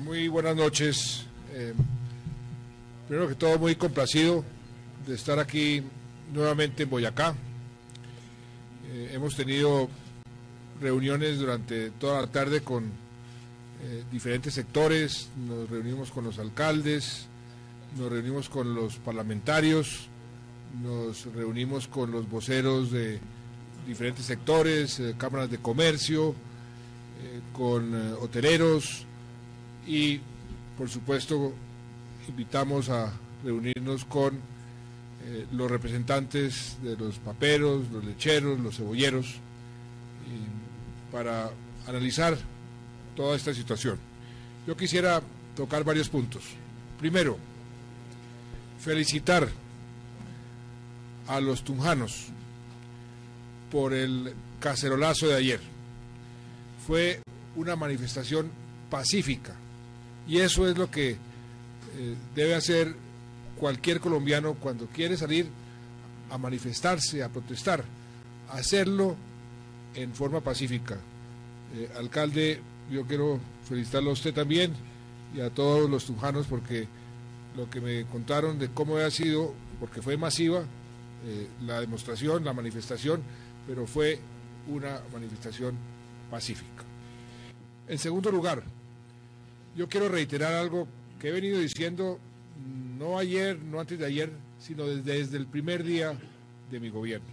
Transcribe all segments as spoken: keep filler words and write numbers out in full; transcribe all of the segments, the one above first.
Muy buenas noches. Eh, primero que todo, muy complacido de estar aquí nuevamente en Boyacá. Eh, hemos tenido reuniones durante toda la tarde con eh, diferentes sectores, nos reunimos con los alcaldes, nos reunimos con los parlamentarios, nos reunimos con los voceros de diferentes sectores, eh, cámaras de comercio, eh, con eh, hoteleros y, por supuesto, invitamos a reunirnos con eh, los representantes de los paperos, los lecheros, los cebolleros, y para analizar toda esta situación. Yo quisiera tocar varios puntos. Primero, felicitar a los tunjanos por el cacerolazo de ayer. Fue una manifestación pacífica y eso es lo que eh, debe hacer cualquier colombiano cuando quiere salir a manifestarse, a protestar, hacerlo en forma pacífica. Eh, alcalde, yo quiero felicitarlo a usted también y a todos los tunjanos porque lo que me contaron de cómo ha sido, porque fue masiva eh, la demostración, la manifestación, pero fue una manifestación pacífica. En segundo lugar, yo quiero reiterar algo que he venido diciendo no ayer, no antes de ayer, sino desde, desde el primer día de mi gobierno.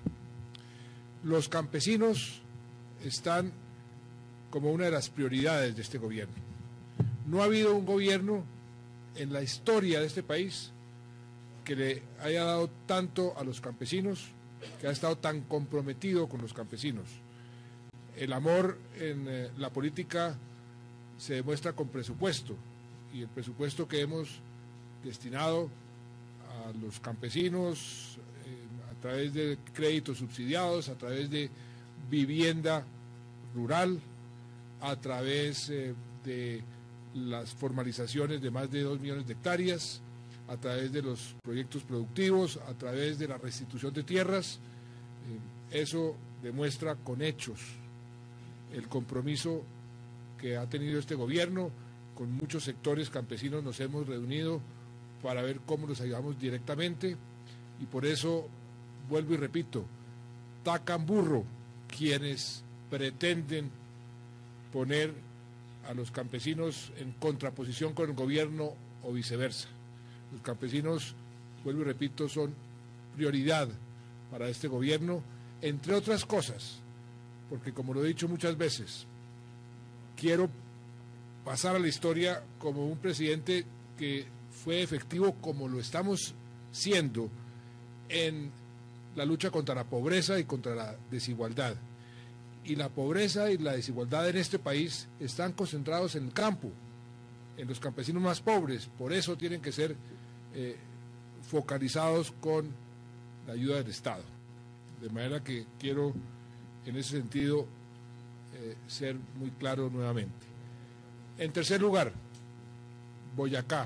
Los campesinos están como una de las prioridades de este gobierno. No ha habido un gobierno en la historia de este país que le haya dado tanto a los campesinos, que ha estado tan comprometido con los campesinos. El amor en eh, la política se demuestra con presupuesto, y el presupuesto que hemos destinado a los campesinos eh, a través de créditos subsidiados, a través de vivienda rural, a través eh, de las formalizaciones de más de dos millones de hectáreas, a través de los proyectos productivos, a través de la restitución de tierras. Eh, eso demuestra con hechos el compromiso que ha tenido este gobierno. Con muchos sectores campesinos nos hemos reunido para ver cómo los ayudamos directamente y por eso, vuelvo y repito, tacan burro quienes pretenden poner a los campesinos en contraposición con el gobierno o viceversa. Los campesinos, vuelvo y repito, son prioridad para este gobierno, entre otras cosas, porque como lo he dicho muchas veces, quiero pasar a la historia como un presidente que fue efectivo como lo estamos siendo en la lucha contra la pobreza y contra la desigualdad. Y la pobreza y la desigualdad en este país están concentrados en el campo, en los campesinos más pobres, por eso tienen que ser eh, focalizados con la ayuda del Estado. De manera que quiero, en ese sentido, eh, ser muy claro nuevamente. En tercer lugar, Boyacá.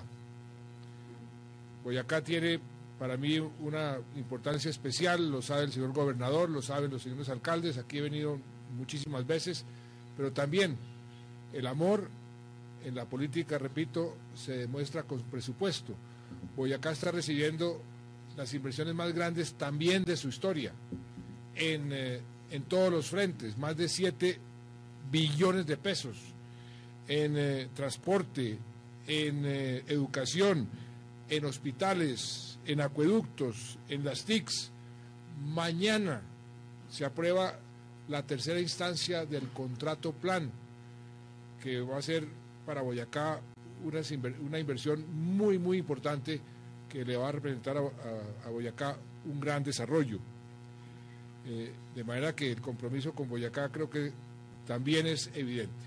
Boyacá tiene para mí una importancia especial, lo sabe el señor gobernador, lo saben los señores alcaldes, aquí he venido muchísimas veces, pero también el amor en la política, repito, se demuestra con presupuesto. Boyacá está recibiendo las inversiones más grandes también de su historia, en, eh, en todos los frentes, más de siete billones de pesos, en eh, transporte, en eh, educación, en hospitales, en acueductos, en las T I Cs. Mañana se aprueba la tercera instancia del contrato plan, que va a ser para Boyacá una, una inversión muy, muy importante que le va a representar a, a, a Boyacá un gran desarrollo. Eh, de manera que el compromiso con Boyacá creo que también es evidente.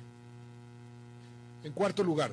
En cuarto lugar,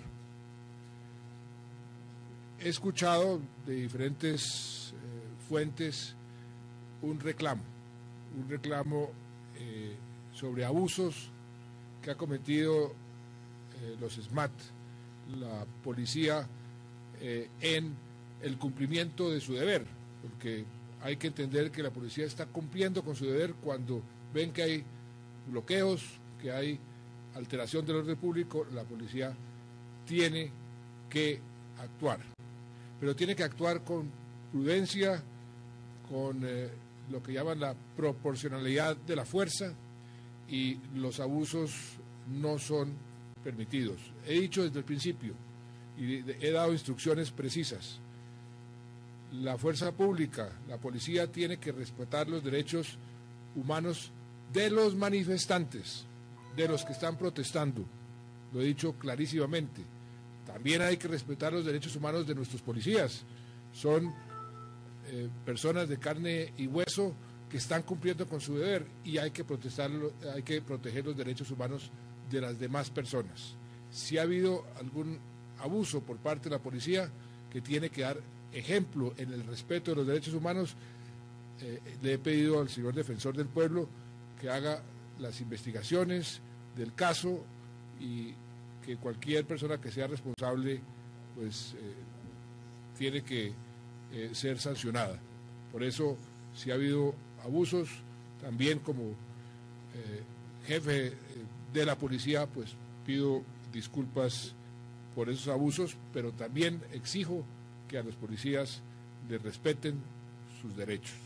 he escuchado de diferentes eh, fuentes un reclamo, un reclamo eh, sobre abusos que ha cometido eh, los S M A T, la policía, eh, en el cumplimiento de su deber, porque hay que entender que la policía está cumpliendo con su deber cuando ven que hay bloqueos, que hay alteración del orden público, la policía tiene que actuar, pero tiene que actuar con prudencia, con eh, lo que llaman la proporcionalidad de la fuerza, y los abusos no son permitidos. He dicho desde el principio y he dado instrucciones precisas. La fuerza pública, la policía, tiene que respetar los derechos humanos de los manifestantes, de los que están protestando. Lo he dicho clarísimamente. También hay que respetar los derechos humanos de nuestros policías. Son eh, personas de carne y hueso que están cumpliendo con su deber, y hay que protestarlo, hay que proteger los derechos humanos de las demás personas. Si ha habido algún abuso por parte de la policía, que tiene que dar ejemplo en el respeto de los derechos humanos, eh, le he pedido al señor defensor del pueblo que haga las investigaciones del caso, y que cualquier persona que sea responsable pues eh, tiene que eh, ser sancionada. Por eso, si ha habido abusos, también como eh, jefe de la policía, pues pido disculpas por esos abusos, pero también exijo que a los policías les respeten sus derechos.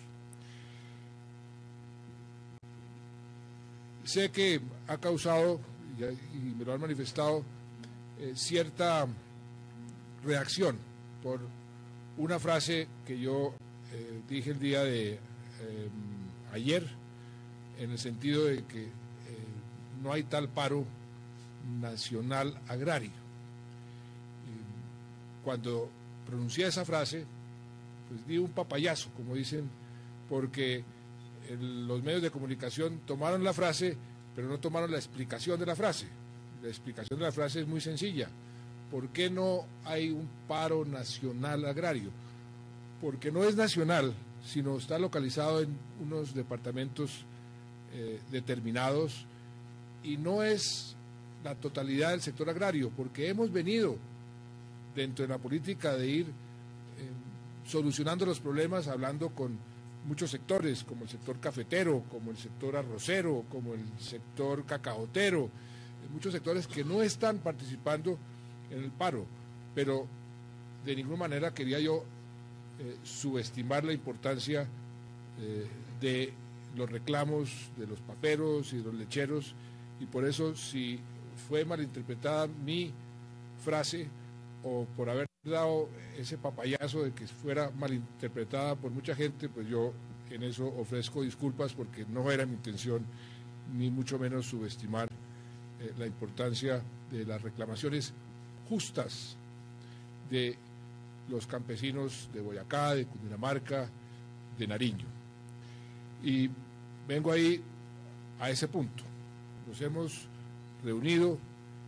Sé que ha causado, y me lo han manifestado, eh, cierta reacción por una frase que yo eh, dije el día de eh, ayer, en el sentido de que eh, no hay tal paro nacional agrario. Cuando pronuncié esa frase, pues di un papayazo, como dicen, porque el, los medios de comunicación tomaron la frase, pero no tomaron la explicación de la frase. La explicación de la frase es muy sencilla. ¿Por qué no hay un paro nacional agrario? Porque no es nacional, sino está localizado en unos departamentos eh, determinados, y no es la totalidad del sector agrario, porque hemos venido dentro de la política de ir eh, solucionando los problemas, hablando con muchos sectores, como el sector cafetero, como el sector arrocero, como el sector cacaotero, muchos sectores que no están participando en el paro, pero de ninguna manera quería yo eh, subestimar la importancia eh, de los reclamos de los paperos y de los lecheros, y por eso, si fue malinterpretada mi frase, o por haber dado ese papayazo de que fuera malinterpretada por mucha gente, pues yo en eso ofrezco disculpas, porque no era mi intención, ni mucho menos subestimar eh, la importancia de las reclamaciones justas de los campesinos de Boyacá, de Cundinamarca, de Nariño. Y vengo ahí a ese punto. Nos hemos reunido,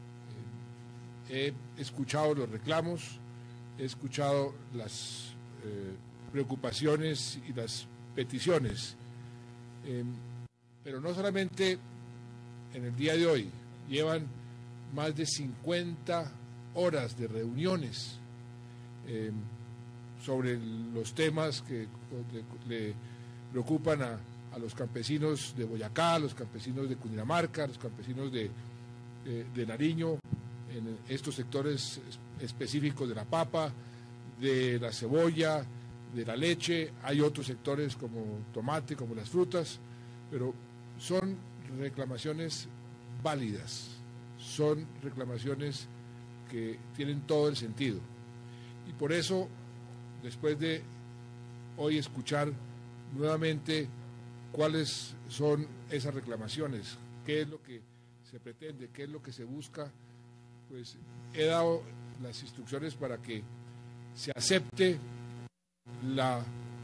eh, he escuchado los reclamos, he escuchado las eh, preocupaciones y las peticiones, eh, pero no solamente en el día de hoy, llevan más de cincuenta horas de reuniones eh, sobre los temas que le, le preocupan a, a los campesinos de Boyacá, a los campesinos de Cundinamarca, a los campesinos de, de, de Nariño, en estos sectores específicos de la papa, de la cebolla, de la leche. Hay otros sectores como tomate, como las frutas, pero son reclamaciones válidas, son reclamaciones que tienen todo el sentido. Y por eso, después de hoy escuchar nuevamente cuáles son esas reclamaciones, qué es lo que se pretende, qué es lo que se busca, pues he dado las instrucciones para que se acepte la,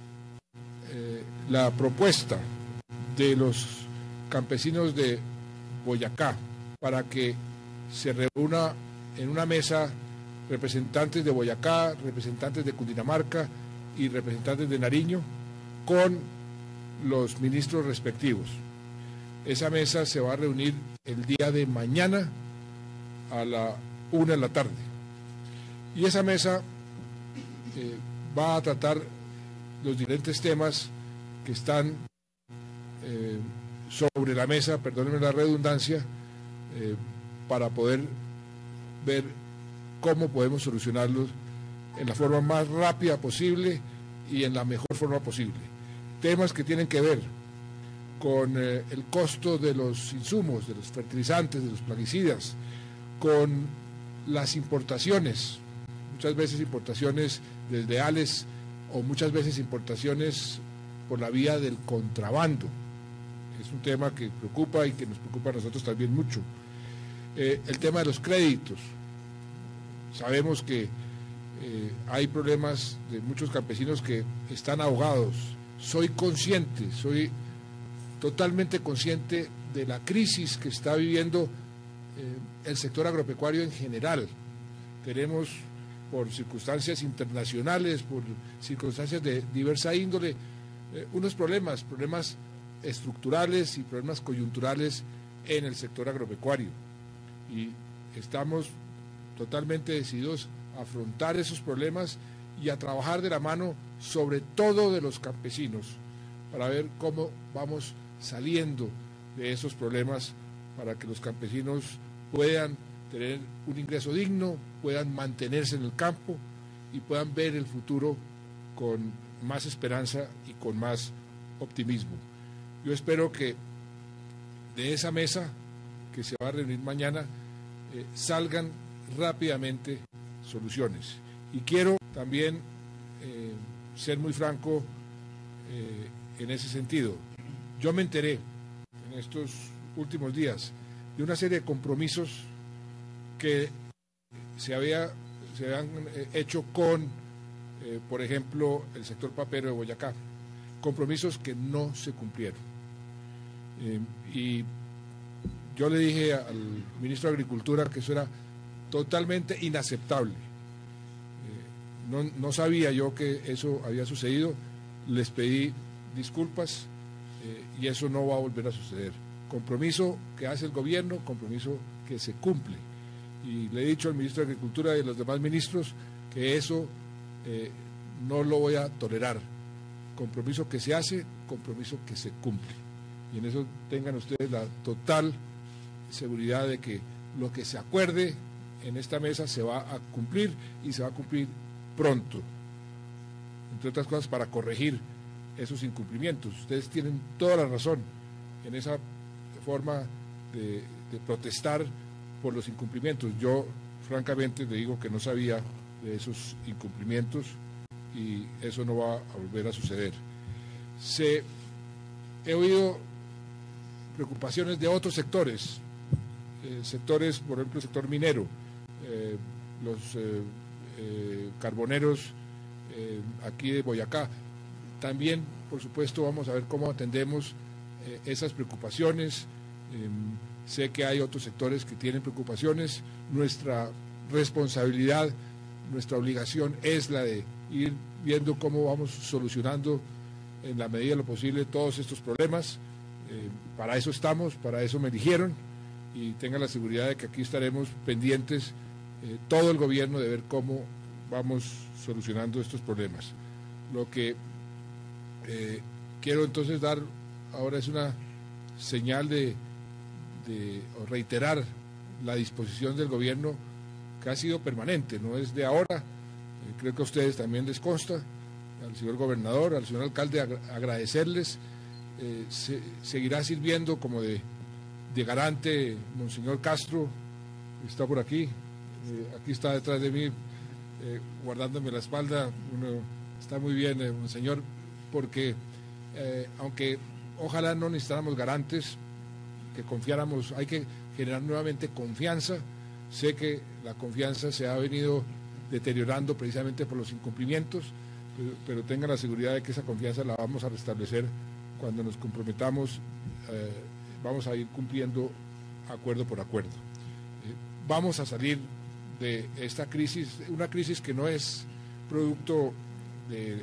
eh, la propuesta de los campesinos de Boyacá, para que se reúna en una mesa representantes de Boyacá, representantes de Cundinamarca y representantes de Nariño, con los ministros respectivos. Esa mesa se va a reunir el día de mañana a la una de la tarde. Y esa mesa eh, va a tratar los diferentes temas que están eh, sobre la mesa, perdónenme la redundancia, eh, para poder ver cómo podemos solucionarlos en la forma más rápida posible y en la mejor forma posible. Temas que tienen que ver con eh, el costo de los insumos, de los fertilizantes, de los plaguicidas, con las importaciones, muchas veces importaciones desleales o muchas veces importaciones por la vía del contrabando. Es un tema que preocupa y que nos preocupa a nosotros también mucho. Eh, el tema de los créditos. Sabemos que eh, hay problemas de muchos campesinos que están ahogados. Soy consciente, soy totalmente consciente de la crisis que está viviendo eh, el sector agropecuario en general. Tenemos, por circunstancias internacionales, por circunstancias de diversa índole, eh, unos problemas, problemas estructurales y problemas coyunturales en el sector agropecuario. Y estamos totalmente decididos a afrontar esos problemas y a trabajar de la mano, sobre todo de los campesinos, para ver cómo vamos saliendo de esos problemas para que los campesinos puedan tener un ingreso digno, puedan mantenerse en el campo y puedan ver el futuro con más esperanza y con más optimismo. Yo espero que de esa mesa que se va a reunir mañana eh, salgan rápidamente soluciones. Y quiero también eh, ser muy franco eh, en ese sentido. Yo me enteré en estos últimos días de una serie de compromisos que se, había, se habían hecho con, eh, por ejemplo, el sector papero de Boyacá, compromisos que no se cumplieron. Eh, y yo le dije al ministro de Agricultura que eso era totalmente inaceptable. Eh, no, no sabía yo que eso había sucedido, les pedí disculpas eh, y eso no va a volver a suceder. Compromiso que hace el gobierno, compromiso que se cumple. Y le he dicho al ministro de Agricultura y a los demás ministros que eso eh, no lo voy a tolerar. Compromiso que se hace, compromiso que se cumple. Y en eso tengan ustedes la total seguridad de que lo que se acuerde en esta mesa se va a cumplir y se va a cumplir pronto. Entre otras cosas, para corregir esos incumplimientos. Ustedes tienen toda la razón en esa forma de, de protestar por los incumplimientos. Yo, francamente, le digo que no sabía de esos incumplimientos y eso no va a volver a suceder. Se, he oído preocupaciones de otros sectores, eh, sectores, por ejemplo, el sector minero, eh, los eh, eh, carboneros eh, aquí de Boyacá. También, por supuesto, vamos a ver cómo atendemos eh, esas preocupaciones. Eh, sé que hay otros sectores que tienen preocupaciones. Nuestra responsabilidad, nuestra obligación es la de ir viendo cómo vamos solucionando en la medida de lo posible todos estos problemas. Eh, para eso estamos, para eso me eligieron y tengan la seguridad de que aquí estaremos pendientes eh, todo el gobierno de ver cómo vamos solucionando estos problemas. Lo que eh, quiero entonces dar ahora es una señal de, de o reiterar la disposición del gobierno que ha sido permanente, no es de ahora, eh, creo que a ustedes también les consta, al señor gobernador, al señor alcalde, ag agradecerles. Eh, se, seguirá sirviendo como de, de garante Monseñor Castro, está por aquí, eh, aquí está detrás de mí, eh, guardándome la espalda. Uno, está muy bien, eh, Monseñor, porque eh, aunque ojalá no necesitáramos garantes, que confiáramos, hay que generar nuevamente confianza. Sé que la confianza se ha venido deteriorando precisamente por los incumplimientos, pero, pero tengan la seguridad de que esa confianza la vamos a restablecer cuando nos comprometamos. Eh, vamos a ir cumpliendo acuerdo por acuerdo. Eh, vamos a salir de esta crisis, una crisis que no es producto de,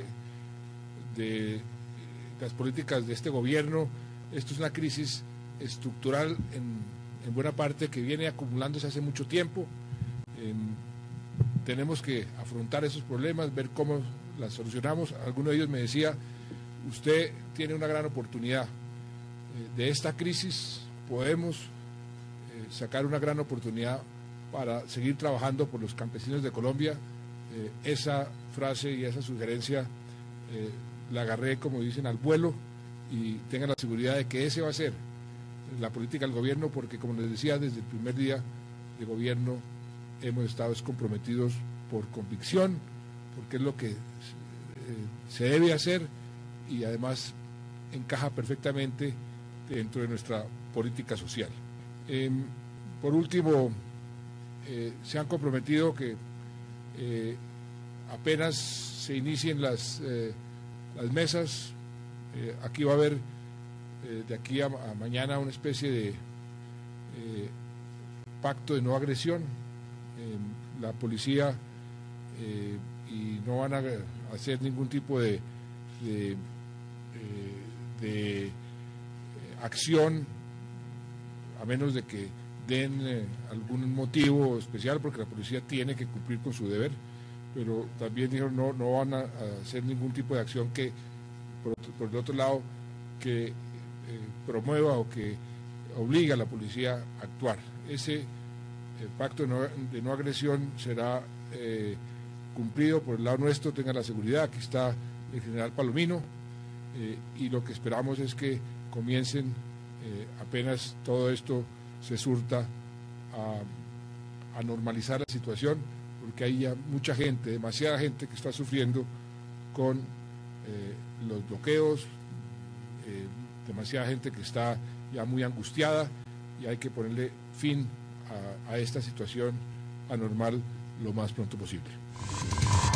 de las políticas de este gobierno. Esto es una crisis estructural en, en buena parte que viene acumulándose hace mucho tiempo. Eh, tenemos que afrontar esos problemas, ver cómo las solucionamos. Alguno de ellos me decía: usted tiene una gran oportunidad. Eh, de esta crisis podemos eh, sacar una gran oportunidad para seguir trabajando por los campesinos de Colombia. Eh, esa frase y esa sugerencia eh, la agarré, como dicen, al vuelo, y tengan la seguridad de que ese va a ser la política del gobierno, porque, como les decía, desde el primer día de gobierno hemos estado comprometidos por convicción, porque es lo que eh, se debe hacer, y además encaja perfectamente dentro de nuestra política social. Eh, por último, eh, se han comprometido que eh, apenas se inicien las, eh, las mesas, eh, aquí va a haber eh, de aquí a, a mañana una especie de eh, pacto de no agresión. Eh, la policía eh, y no van a hacer ningún tipo de, de, eh, de acción, a menos de que den eh, algún motivo especial, porque la policía tiene que cumplir con su deber, pero también dijeron no, no van a, a hacer ningún tipo de acción que, por, otro, por el otro lado, que eh, promueva o que obligue a la policía a actuar. Ese eh, pacto de no, de no agresión será eh, cumplido por el lado nuestro, tengan la seguridad. Aquí está el general Palomino, eh, y lo que esperamos es que comiencen eh, apenas todo esto se surta a, a normalizar la situación, porque hay ya mucha gente, demasiada gente que está sufriendo con eh, los bloqueos, eh, demasiada gente que está ya muy angustiada, y hay que ponerle fin a, a esta situación anormal lo más pronto posible.